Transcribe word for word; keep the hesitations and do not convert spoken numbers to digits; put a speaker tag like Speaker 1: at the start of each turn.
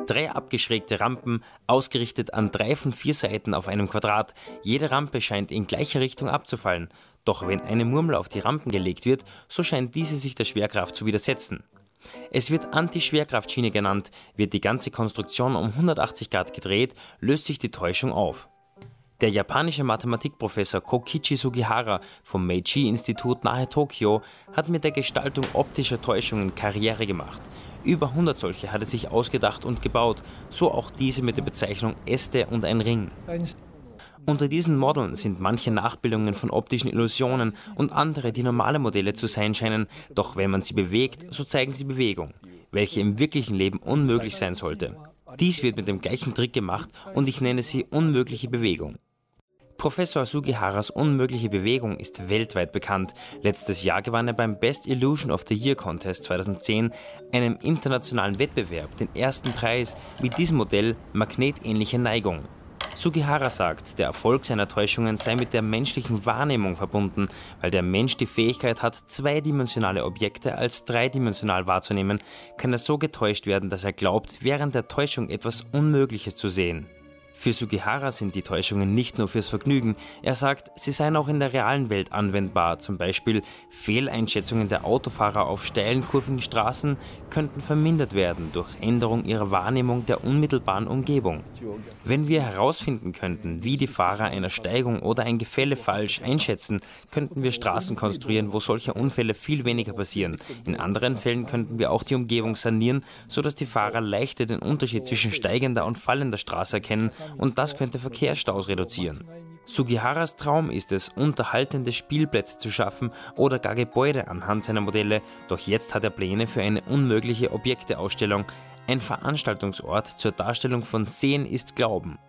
Speaker 1: Drei abgeschrägte Rampen, ausgerichtet an drei von vier Seiten auf einem Quadrat. Jede Rampe scheint in gleicher Richtung abzufallen. Doch wenn eine Murmel auf die Rampen gelegt wird, so scheint diese sich der Schwerkraft zu widersetzen. Es wird Anti-Schwerkraftschiene genannt. Wird die ganze Konstruktion um hundertachtzig Grad gedreht, löst sich die Täuschung auf. Der japanische Mathematikprofessor Kokichi Sugihara vom Meiji-Institut nahe Tokio hat mit der Gestaltung optischer Täuschungen Karriere gemacht. Über hundert solche hat er sich ausgedacht und gebaut, so auch diese mit der Bezeichnung Äste und ein Ring. Unter diesen Modeln sind manche Nachbildungen von optischen Illusionen und andere, die normale Modelle zu sein scheinen, doch wenn man sie bewegt, so zeigen sie Bewegung, welche im wirklichen Leben unmöglich sein sollte. Dies wird mit dem gleichen Trick gemacht und ich nenne sie unmögliche Bewegung. Professor Sugiharas unmögliche Bewegung ist weltweit bekannt. Letztes Jahr gewann er beim Best Illusion of the Year Contest zweitausendzehn, einem internationalen Wettbewerb, den ersten Preis mit diesem Modell Magnetähnliche Neigung. Sugihara sagt, der Erfolg seiner Täuschungen sei mit der menschlichen Wahrnehmung verbunden, weil der Mensch die Fähigkeit hat, zweidimensionale Objekte als dreidimensional wahrzunehmen, kann er so getäuscht werden, dass er glaubt, während der Täuschung etwas Unmögliches zu sehen. Für Sugihara sind die Täuschungen nicht nur fürs Vergnügen, er sagt, sie seien auch in der realen Welt anwendbar, zum Beispiel Fehleinschätzungen der Autofahrer auf steilen, kurvigen Straßen könnten vermindert werden durch Änderung ihrer Wahrnehmung der unmittelbaren Umgebung. Wenn wir herausfinden könnten, wie die Fahrer eine Steigung oder ein Gefälle falsch einschätzen, könnten wir Straßen konstruieren, wo solche Unfälle viel weniger passieren. In anderen Fällen könnten wir auch die Umgebung sanieren, sodass die Fahrer leichter den Unterschied zwischen steigender und fallender Straße erkennen, und das könnte Verkehrsstaus reduzieren. Sugiharas Traum ist es, unterhaltende Spielplätze zu schaffen oder gar Gebäude anhand seiner Modelle, doch jetzt hat er Pläne für eine unmögliche Objekteausstellung, ein Veranstaltungsort zur Darstellung von Sehen ist Glauben.